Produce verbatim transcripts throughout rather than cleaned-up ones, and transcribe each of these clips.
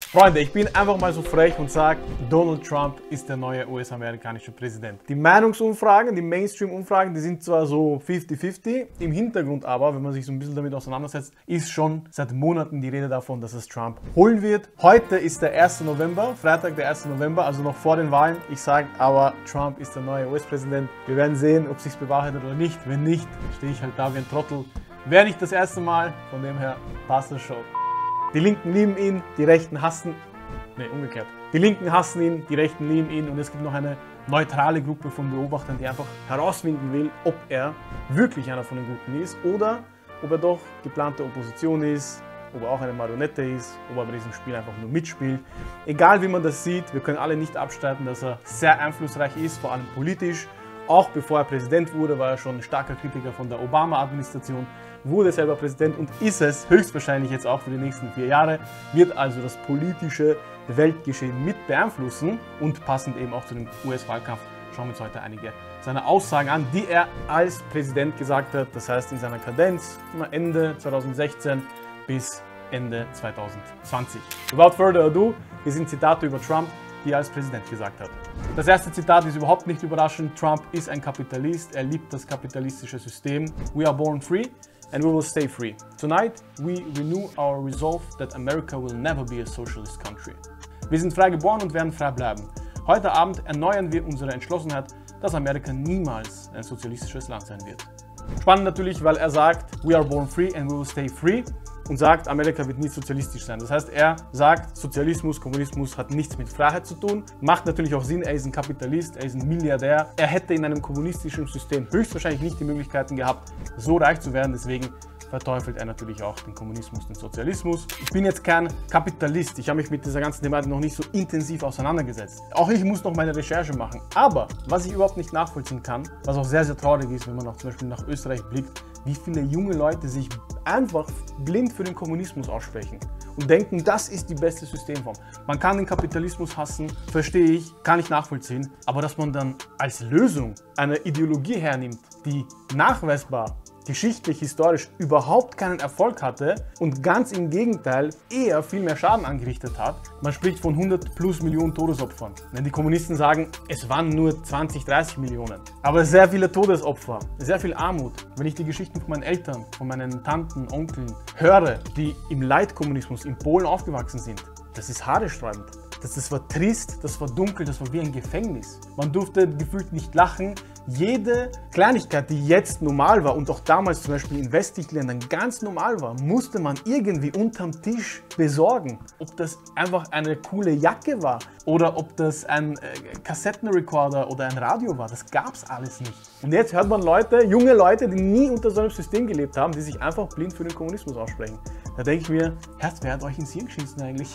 Freunde, ich bin einfach mal so frech und sage, Donald Trump ist der neue U S-amerikanische Präsident. Die Meinungsumfragen, die Mainstream-Umfragen, die sind zwar so fifty fifty, im Hintergrund aber, wenn man sich so ein bisschen damit auseinandersetzt, ist schon seit Monaten die Rede davon, dass es Trump holen wird. Heute ist der erste November, Freitag der erste November, also noch vor den Wahlen. Ich sage aber, Trump ist der neue U S-Präsident. Wir werden sehen, ob es sich bewahrheitet oder nicht. Wenn nicht, stehe ich halt da wie ein Trottel. Wäre nicht das erste Mal, von dem her passt es schon. Die Linken lieben ihn, die Rechten hassen, ne, umgekehrt. Die Linken hassen ihn, die Rechten lieben ihn und es gibt noch eine neutrale Gruppe von Beobachtern, die einfach herausfinden will, ob er wirklich einer von den Guten ist oder ob er doch geplante Opposition ist, ob er auch eine Marionette ist, ob er bei diesem Spiel einfach nur mitspielt. Egal wie man das sieht, wir können alle nicht abstreiten, dass er sehr einflussreich ist, vor allem politisch. Auch bevor er Präsident wurde, war er schon ein starker Kritiker von der Obama-Administration, wurde selber Präsident und ist es höchstwahrscheinlich jetzt auch für die nächsten vier Jahre, wird also das politische Weltgeschehen mit beeinflussen und passend eben auch zu dem U S-Wahlkampf schauen wir uns heute einige seiner Aussagen an, die er als Präsident gesagt hat, das heißt in seiner Kadenz Ende zweitausendsechzehn bis Ende zweitausendzwanzig. Without further ado, hier sind Zitate über Trump, die er als Präsident gesagt hat. Das erste Zitat ist überhaupt nicht überraschend. Trump ist ein Kapitalist, er liebt das kapitalistische System. We are born free and we will stay free. Tonight we renew our resolve that America will never be a socialist country. Wir sind frei geboren und werden frei bleiben. Heute Abend erneuern wir unsere Entschlossenheit, dass Amerika niemals ein sozialistisches Land sein wird. Spannend natürlich, weil er sagt, we are born free and we will stay free und sagt, Amerika wird nie sozialistisch sein. Das heißt, er sagt, Sozialismus, Kommunismus hat nichts mit Freiheit zu tun. Macht natürlich auch Sinn, er ist ein Kapitalist, er ist ein Milliardär. Er hätte in einem kommunistischen System höchstwahrscheinlich nicht die Möglichkeiten gehabt, so reich zu werden. Deswegen verteufelt er natürlich auch den Kommunismus, den Sozialismus. Ich bin jetzt kein Kapitalist, ich habe mich mit dieser ganzen Debatte noch nicht so intensiv auseinandergesetzt. Auch ich muss noch meine Recherche machen. Aber was ich überhaupt nicht nachvollziehen kann, was auch sehr, sehr traurig ist, wenn man auch zum Beispiel nach Österreich blickt, wie viele junge Leute sich einfach blind für den Kommunismus aussprechen und denken, das ist die beste Systemform. Man kann den Kapitalismus hassen, verstehe ich, kann ich nachvollziehen, aber dass man dann als Lösung eine Ideologie hernimmt, die nachweisbar geschichtlich, historisch überhaupt keinen Erfolg hatte und ganz im Gegenteil eher viel mehr Schaden angerichtet hat. Man spricht von hundert plus Millionen Todesopfern. Wenn die Kommunisten sagen, es waren nur zwanzig, dreißig Millionen. Aber sehr viele Todesopfer, sehr viel Armut. Wenn ich die Geschichten von meinen Eltern, von meinen Tanten, Onkeln höre, die im Leitkommunismus in Polen aufgewachsen sind, das ist haarsträubend. Das, das war trist, das war dunkel, das war wie ein Gefängnis. Man durfte gefühlt nicht lachen. Jede Kleinigkeit, die jetzt normal war und auch damals zum Beispiel in westlichen Ländern ganz normal war, musste man irgendwie unterm Tisch besorgen. Ob das einfach eine coole Jacke war oder ob das ein äh, Kassettenrekorder oder ein Radio war, das gab es alles nicht. Und jetzt hört man Leute, junge Leute, die nie unter so einem System gelebt haben, die sich einfach blind für den Kommunismus aussprechen. Da denke ich mir, Herz, wer hat euch ins Hirn geschissen eigentlich?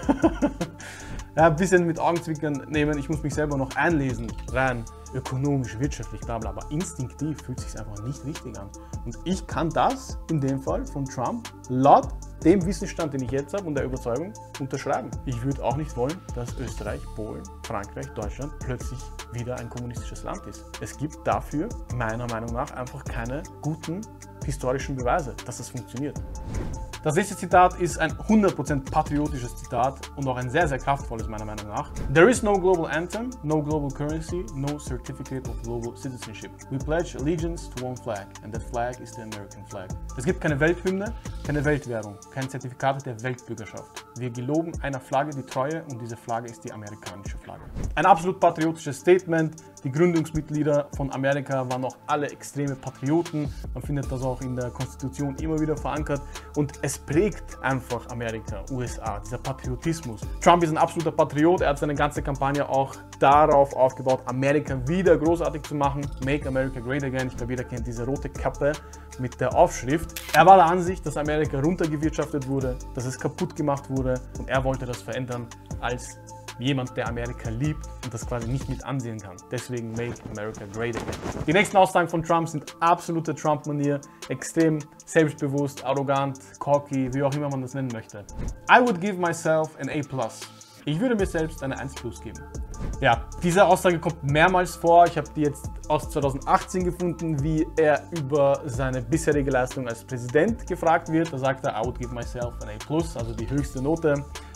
Ja, ein bisschen mit Augenzwinkern nehmen, ich muss mich selber noch einlesen, rein ökonomisch, wirtschaftlich, bla bla, aber instinktiv fühlt es sich einfach nicht richtig an. Und ich kann das in dem Fall von Trump laut dem Wissensstand, den ich jetzt habe und der Überzeugung unterschreiben. Ich würde auch nicht wollen, dass Österreich, Polen, Frankreich, Deutschland plötzlich wieder ein kommunistisches Land ist. Es gibt dafür meiner Meinung nach einfach keine guten historischen Beweise, dass das funktioniert. Das nächste Zitat ist ein hundert Prozent patriotisches Zitat und auch ein sehr, sehr kraftvolles meiner Meinung nach. There is no global anthem, no global currency, no certificate of global citizenship. We pledge allegiance to one flag and that flag is the American flag. Es gibt keine Welthymne, keine Weltwährung, kein Zertifikat der Weltbürgerschaft. Wir geloben einer Flagge die Treue und diese Flagge ist die amerikanische Flagge. Ein absolut patriotisches Statement. Die Gründungsmitglieder von Amerika waren auch alle extreme Patrioten. Man findet das auch in der Konstitution immer wieder verankert und es prägt einfach Amerika, U S A, dieser Patriotismus. Trump ist ein absoluter Patriot, er hat seine ganze Kampagne auch darauf aufgebaut, Amerika wieder großartig zu machen. Make America Great Again. Ich glaube, jeder kennt diese rote Kappe mit der Aufschrift. Er war der Ansicht, dass Amerika runtergewirtschaftet wurde, dass es kaputt gemacht wurde und er wollte das verändern als jemand, der Amerika liebt und das quasi nicht mit ansehen kann. Deswegen Make America Great Again. Die nächsten Aussagen von Trump sind absolute Trump-Manier, extrem selbstbewusst, arrogant, cocky, wie auch immer man das nennen möchte. I would give myself an A plus. Ich würde mir selbst eine eins plus geben. Ja, diese Aussage kommt mehrmals vor. Ich habe die jetzt aus zweitausendachtzehn gefunden, wie er über seine bisherige Leistung als Präsident gefragt wird. Da sagt er, I would give myself an A plus, also die höchste Note.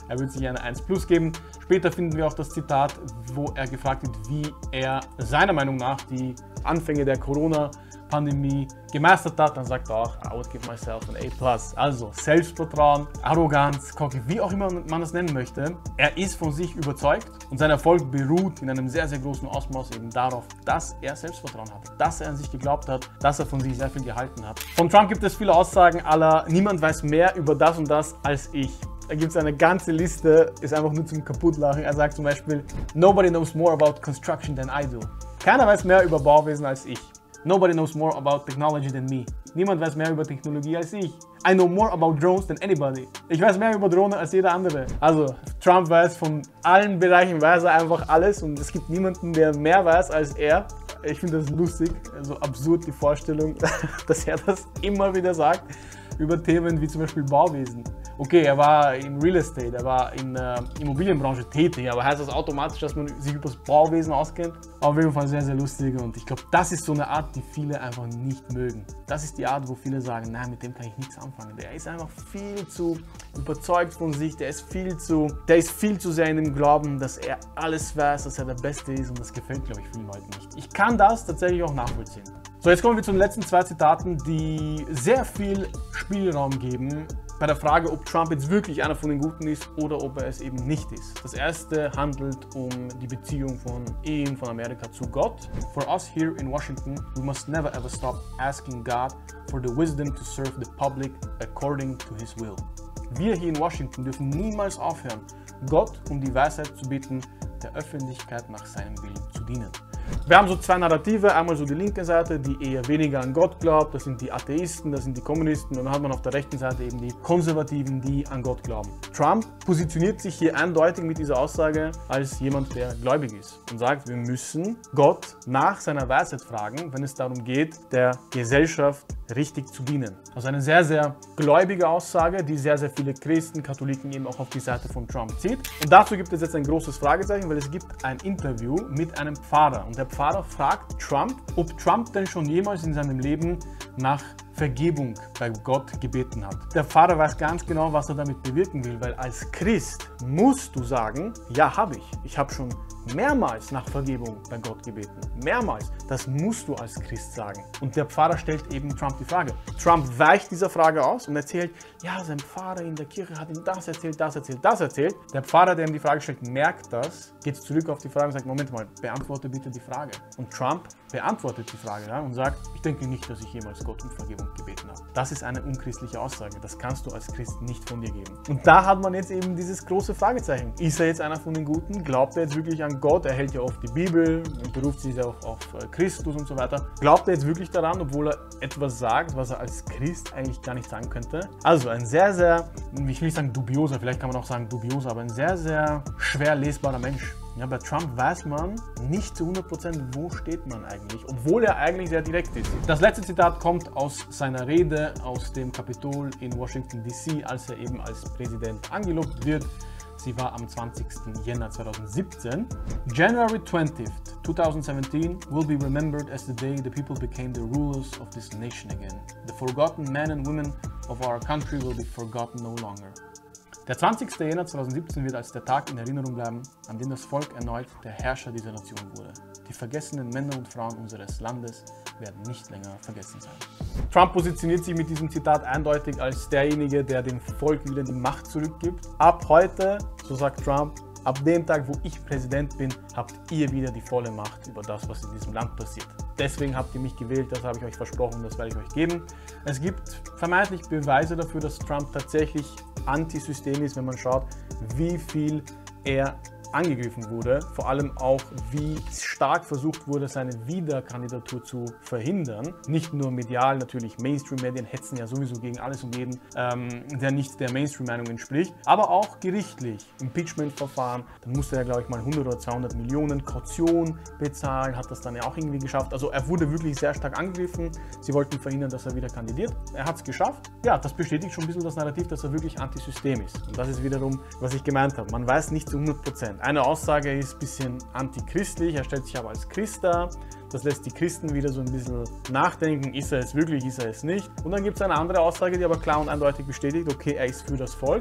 er wird sich eine eins plus geben. Später finden wir auch das Zitat, wo er gefragt wird, wie er seiner Meinung nach die Anfänge der Corona-Pandemie gemeistert hat. Dann sagt er auch, I would give myself an A plus. Also Selbstvertrauen, Arroganz, Cocky, wie auch immer man das nennen möchte. Er ist von sich überzeugt und sein Erfolg beruht in einem sehr, sehr großen Ausmaß eben darauf, dass er Selbstvertrauen hat, dass er an sich geglaubt hat, dass er von sich sehr viel gehalten hat. Von Trump gibt es viele Aussagen aller, niemand weiß mehr über das und das als ich. Da gibt es eine ganze Liste, ist einfach nur zum Kaputtlachen. Er sagt zum Beispiel, nobody knows more about construction than I do. Keiner weiß mehr über Bauwesen als ich. Nobody knows more about technology than me. Niemand weiß mehr über Technologie als ich. I know more about drones than anybody. Ich weiß mehr über Drohnen als jeder andere. Also Trump weiß von allen Bereichen, weiß er einfach alles und es gibt niemanden, der mehr weiß als er. Ich finde das lustig, also absurd die Vorstellung, dass er das immer wieder sagt über Themen wie zum Beispiel Bauwesen. Okay, er war in Real Estate, er war in der äh, Immobilienbranche tätig, aber heißt das automatisch, dass man sich über das Bauwesen auskennt? Auf jeden Fall sehr, sehr lustig und ich glaube, das ist so eine Art, die viele einfach nicht mögen. Das ist die Art, wo viele sagen, nein, mit dem kann ich nichts anfangen. Der ist einfach viel zu überzeugt von sich, der ist viel zu, der ist viel zu sehr in dem Glauben, dass er alles weiß, dass er der Beste ist und das gefällt, glaube ich, vielen Leuten nicht. Ich kann das tatsächlich auch nachvollziehen. So, jetzt kommen wir zu den letzten zwei Zitaten, die sehr viel Spielraum geben bei der Frage, ob Trump jetzt wirklich einer von den Guten ist oder ob er es eben nicht ist. Das erste handelt um die Beziehung von ihm, von Amerika zu Gott. For us here in Washington, we must never ever stop asking God for the wisdom to serve the public according to his will. Wir hier in Washington dürfen niemals aufhören, Gott um die Weisheit zu bitten, der Öffentlichkeit nach seinem Willen zu dienen. Wir haben so zwei Narrative, einmal so die linke Seite, die eher weniger an Gott glaubt, das sind die Atheisten, das sind die Kommunisten und dann hat man auf der rechten Seite eben die Konservativen, die an Gott glauben. Trump positioniert sich hier eindeutig mit dieser Aussage als jemand, der gläubig ist und sagt, wir müssen Gott nach seiner Weisheit fragen, wenn es darum geht, der Gesellschaft richtig zu dienen. Also eine sehr, sehr gläubige Aussage, die sehr, sehr viele Christen, Katholiken eben auch auf die Seite von Trump zieht. Und dazu gibt es jetzt ein großes Fragezeichen, weil es gibt ein Interview mit einem Pfarrer und der Pfarrer fragt Trump, ob Trump denn schon jemals in seinem Leben nach Vergebung bei Gott gebeten hat. Der Pfarrer weiß ganz genau, was er damit bewirken will, weil als Christ musst du sagen, ja, habe ich. Ich habe schon mehrmals nach Vergebung bei Gott gebeten. Mehrmals. Das musst du als Christ sagen. Und der Pfarrer stellt eben Trump die Frage. Trump weicht dieser Frage aus und erzählt, ja, sein Pfarrer in der Kirche hat ihm das erzählt, das erzählt, das erzählt. Der Pfarrer, der ihm die Frage stellt, merkt das, geht zurück auf die Frage und sagt, Moment mal, beantworte bitte die Frage. Und Trump beantwortet die Frage ja, und sagt, ich denke nicht, dass ich jemals Gott um Vergebung gebeten habe. Das ist eine unchristliche Aussage. Das kannst du als Christ nicht von dir geben. Und da hat man jetzt eben dieses große Fragezeichen. Ist er jetzt einer von den Guten? Glaubt er jetzt wirklich an Gott? Er hält ja oft die Bibel und beruft sich auch auf Christus und so weiter. Glaubt er jetzt wirklich daran, obwohl er etwas sagt, was er als Christ eigentlich gar nicht sagen könnte? Also ein sehr, sehr, ich will nicht sagen dubioser, vielleicht kann man auch sagen dubioser, aber ein sehr, sehr schwer lesbarer Mensch. Ja, bei Trump weiß man nicht zu hundert Prozent, wo steht man eigentlich, obwohl er eigentlich sehr direkt ist. Das letzte Zitat kommt aus seiner Rede aus dem Kapitol in Washington D C, als er eben als Präsident angelobt wird. Sie war am zwanzigsten Jänner zweitausendsiebzehn. January twentieth, twenty seventeen will be remembered as the day the people became the rulers of this nation again. The forgotten men and women of our country will be forgotten no longer. Der zwanzigste Jänner zweitausendsiebzehn wird als der Tag in Erinnerung bleiben, an dem das Volk erneut der Herrscher dieser Nation wurde. Die vergessenen Männer und Frauen unseres Landes werden nicht länger vergessen sein. Trump positioniert sich mit diesem Zitat eindeutig als derjenige, der dem Volk wieder die Macht zurückgibt. Ab heute, so sagt Trump, ab dem Tag, wo ich Präsident bin, habt ihr wieder die volle Macht über das, was in diesem Land passiert. Deswegen habt ihr mich gewählt, das habe ich euch versprochen, das werde ich euch geben. Es gibt vermeintlich Beweise dafür, dass Trump tatsächlich Antisystem ist, wenn man schaut, wie viel er angegriffen wurde, vor allem auch, wie stark versucht wurde, seine Wiederkandidatur zu verhindern. Nicht nur medial, natürlich Mainstream-Medien hetzen ja sowieso gegen alles und jeden, ähm, der nicht der Mainstream-Meinung entspricht, aber auch gerichtlich, Impeachment-Verfahren, dann musste er, glaube ich, mal hundert oder zweihundert Millionen Kaution bezahlen, hat das dann ja auch irgendwie geschafft. Also er wurde wirklich sehr stark angegriffen, sie wollten verhindern, dass er wieder kandidiert. Er hat es geschafft. Ja, das bestätigt schon ein bisschen das Narrativ, dass er wirklich Antisystem ist. Und das ist wiederum, was ich gemeint habe. Man weiß nicht zu hundert Prozent. Eine Aussage ist ein bisschen antichristlich, er stellt sich aber als Christ dar. Das lässt die Christen wieder so ein bisschen nachdenken, ist er es wirklich, ist er es nicht. Und dann gibt es eine andere Aussage, die aber klar und eindeutig bestätigt, okay, er ist für das Volk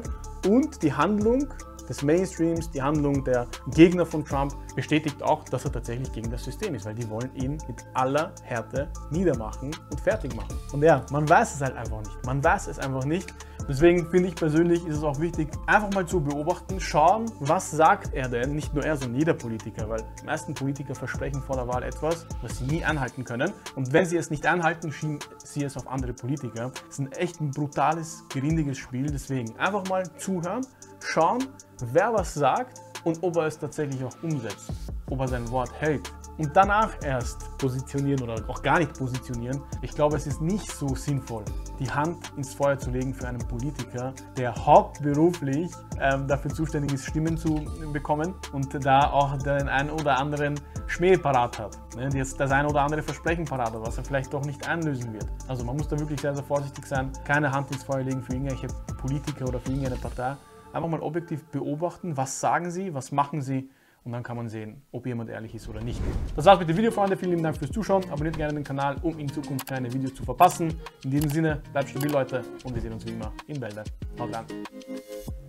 Und die Handlung des Mainstreams, die Handlung der Gegner von Trump bestätigt auch, dass er tatsächlich gegen das System ist, weil die wollen ihn mit aller Härte niedermachen und fertig machen. Und ja, man weiß es halt einfach nicht. Man weiß es einfach nicht. Deswegen finde ich persönlich, ist es auch wichtig, einfach mal zu beobachten, schauen, was sagt er denn, nicht nur er, sondern jeder Politiker, weil die meisten Politiker versprechen vor der Wahl etwas, was sie nie anhalten können. Und wenn sie es nicht anhalten, schieben sie es auf andere Politiker. Es ist ein echt ein brutales, grindiges Spiel, deswegen einfach mal zuhören, schauen, wer was sagt und ob er es tatsächlich auch umsetzt, ob er sein Wort hält. Und danach erst positionieren oder auch gar nicht positionieren. Ich glaube, es ist nicht so sinnvoll, die Hand ins Feuer zu legen für einen Politiker, der hauptberuflich ähm, dafür zuständig ist, Stimmen zu bekommen und da auch den einen oder anderen Schmäh parat hat. Ne? Jetzt das ein oder andere Versprechen parat hat, was er vielleicht doch nicht einlösen wird. Also man muss da wirklich sehr, sehr vorsichtig sein, keine Hand ins Feuer legen für irgendwelche Politiker oder für irgendeine Partei. Einfach mal objektiv beobachten, was sagen sie, was machen sie. Und dann kann man sehen, ob jemand ehrlich ist oder nicht. Das war's mit dem Video, Freunde. Vielen lieben Dank fürs Zuschauen. Abonniert gerne den Kanal, um in Zukunft keine Videos zu verpassen. In diesem Sinne, bleibt stabil, Leute. Und wir sehen uns wie immer in Bälde. Haut rein.